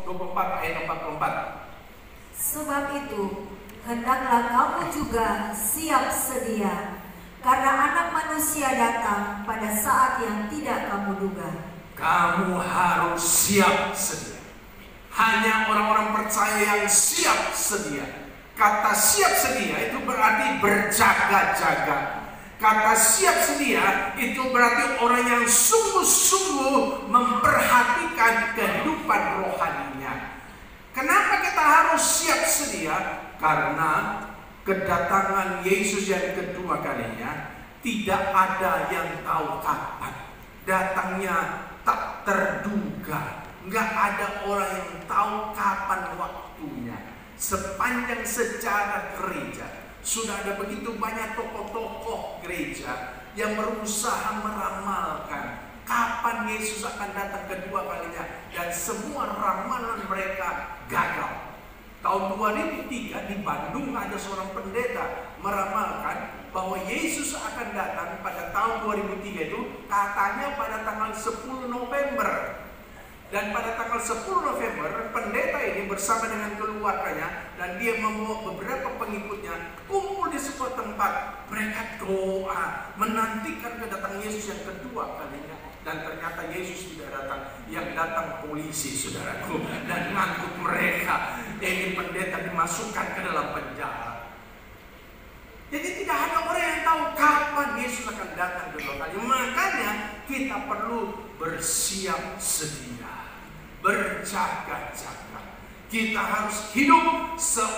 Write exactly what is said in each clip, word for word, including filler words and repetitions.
dua puluh empat ayat empat puluh empat. Sebab itu, hendaklah kamu juga siap sedia, karena Anak Manusia datang pada saat yang tidak kamu duga. Kamu harus siap sedia. Hanya orang-orang percaya yang siap sedia. Kata siap sedia itu berarti berjaga-jaga. Kata siap sedia itu berarti orang yang sungguh-sungguh memperhatikan kehidupan rohaninya. Kenapa kita harus siap sedia? Karena kedatangan Yesus yang kedua kalinya tidak ada yang tahu kapan. Datangnya tak terduga. Nggak ada orang yang tahu kapan waktunya. Sepanjang sejarah gereja sudah ada begitu banyak tokoh-tokoh gereja yang berusaha meramalkan kapan Yesus akan datang kedua kalinya, dan semua ramalan mereka gagal. Tahun dua ribu tiga di Bandung ada seorang pendeta meramalkan bahwa Yesus akan datang pada tahun dua ribu tiga itu katanya pada tanggal sepuluh November. Dan pada tanggal sepuluh November, pendeta ini bersama dengan keluarganya dan dia membawa beberapa pengikutnya kumpul di sebuah tempat. Mereka doa menantikan kedatangan Yesus yang kedua kalinya. Dan ternyata Yesus tidak datang. Yang datang polisi, saudaraku, dan ngangkut mereka. Ini pendeta dimasukkan ke dalam penjara. Jadi tidak ada orang yang tahu kapan Yesus akan datang kedua kali. Makanya kita perlu bersiap sedia, berjaga-jaga. Kita harus hidup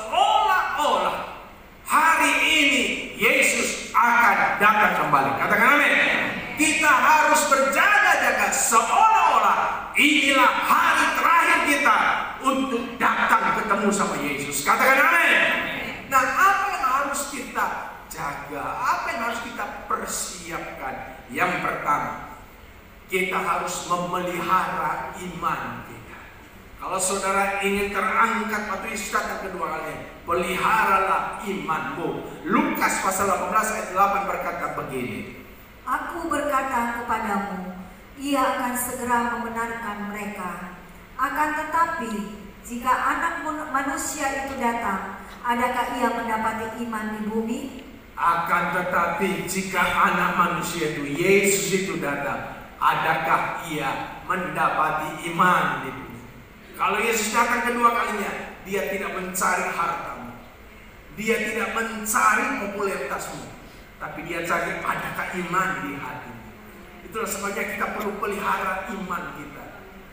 seolah-olah hari ini Yesus akan datang kembali. Katakan amin. Kita harus berjaga-jaga seolah-olah inilah hari terakhir kita untuk datang ketemu sama Yesus. Katakan amin. Nah, apa yang harus kita jaga? Apa yang harus kita persiapkan? Yang pertama, kita harus memelihara iman kita. Kalau saudara ingin terangkat waktu Yesus datang kedua kali, peliharalah imanmu. Lukas pasal delapan belas ayat delapan berkata begini. Aku berkata kepadamu, ia akan segera membenarkan mereka. Akan tetapi, jika Anak Manusia itu datang, adakah ia mendapati iman di bumi? Akan tetapi jika Anak Manusia itu, Yesus itu datang, adakah ia mendapati iman di bumi? Kalau Yesus datang kedua kalinya, dia tidak mencari hartamu, dia tidak mencari popularitasmu, tapi dia cari adakah iman di hatimu. Itulah sebabnya kita perlu pelihara iman kita.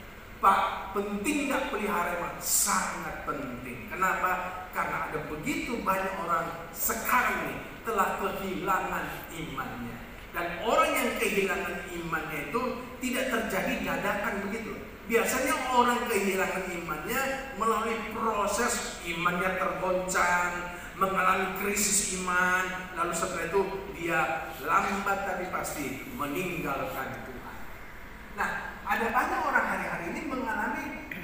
Pak, penting nggak pelihara iman? Sangat penting. Kenapa? Karena ada begitu banyak orang sekarang ini telah kehilangan imannya. Dan orang yang kehilangan imannya itu tidak terjadi dadakan begitu. Biasanya orang kehilangan imannya melalui proses imannya tergoncang, mengalami krisis iman, lalu setelah itu dia lambat tapi pasti meninggalkan Tuhan. Nah, ada banyak orang hari-hari ini mengalami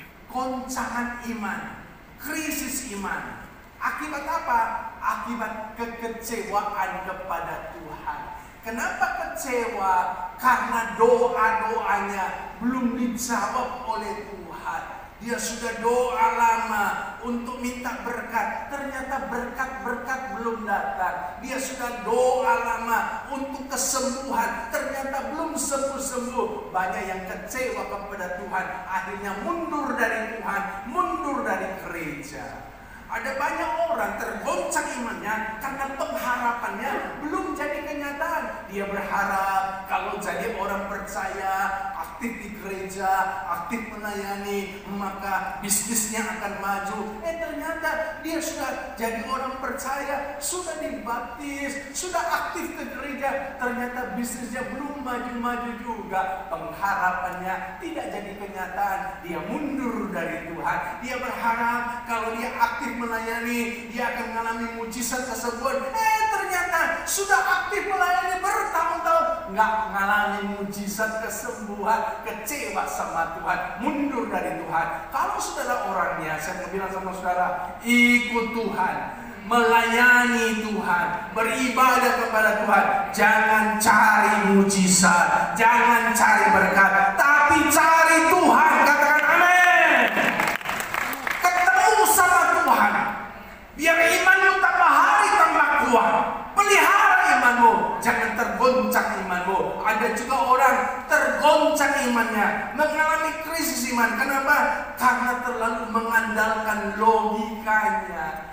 goncangan iman, krisis iman. Akibat apa? Akibat kekecewaan kepada Tuhan. Kenapa kecewa? Karena doa-doanya belum dijawab oleh Tuhan. Dia sudah doa lama untuk minta berkat, ternyata berkat-berkat belum datang. Dia sudah doa lama untuk kesembuhan, ternyata belum sembuh-sembuh. Banyak yang kecewa kepada Tuhan, akhirnya mundur dari Tuhan, mundur dari gereja. Ada banyak orang tergoncang imannya karena pengharapannya belum jadi kenyataan. Dia berharap kalau jadi orang percaya, aktif di gereja, aktif melayani, maka bisnisnya akan maju. Eh ternyata dia sudah jadi orang percaya, sudah dibaptis, sudah aktif ke gereja, ternyata bisnisnya belum maju-maju juga. Pengharapannya tidak jadi kenyataan. Dia mundur dari Tuhan. Dia berharap kalau dia aktif melayani, dia akan mengalami mujizat tersebut. Eh ternyata sudah aktif melayani bertahun-tahun, nggak mengalami mujizat kesembuhan, kecewa sama Tuhan, mundur dari Tuhan. Kalau saudara orangnya, saya mau bilang sama saudara, ikut Tuhan, melayani Tuhan, beribadah kepada Tuhan. Jangan cari mujizat, jangan cari berkat, tapi cari Tuhan. Katakan amin. jatuh. Ada juga orang tergoncang imannya, mengalami krisis iman. Kenapa? Karena terlalu mengandalkan logika